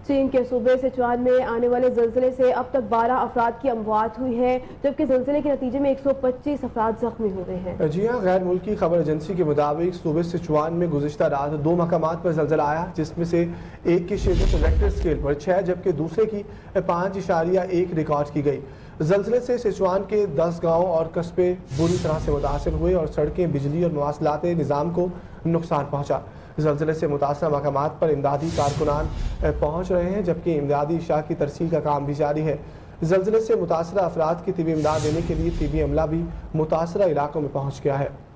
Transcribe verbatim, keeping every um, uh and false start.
چین کے صوبے سچوان میں آنے والے زلزلے سے اب تک بارہ افراد کی اموات ہوئی ہے، جبکہ زلزلے کے نتیجے میں ایک سو پچیس افراد زخمی ہوئے ہیں۔ جی ہاں، غیر ملکی خبر ایجنسی کے مطابق صوبے سچوان میں گزشتہ رات دو مقامات پر زلزلہ آیا، جس میں سے ایک کی شدت ریکٹر اسکیل پر چھ جبکہ دوسرے کی پانچ اشاریہ ایک ریکارڈ کی گئی۔ زلزلے سے سچوان کے دس گاؤں اور قصبے بری طرح سے متاثر ہوئے اور سڑکیں، بجلی اور مواصلات نظام کو نقصان پہنچا۔ زلزلے سے متاثرہ مقامات پر امدادی کارکنان پہنچ رہے ہیں، جبکہ امدادی اشیاء کی ترسیل کا کام بھی جاری ہے۔ زلزلے سے متاثرہ افراد کی طبی امداد دینے کے لیے طبی عملہ بھی متاثرہ علاقوں میں پہنچ گیا ہے۔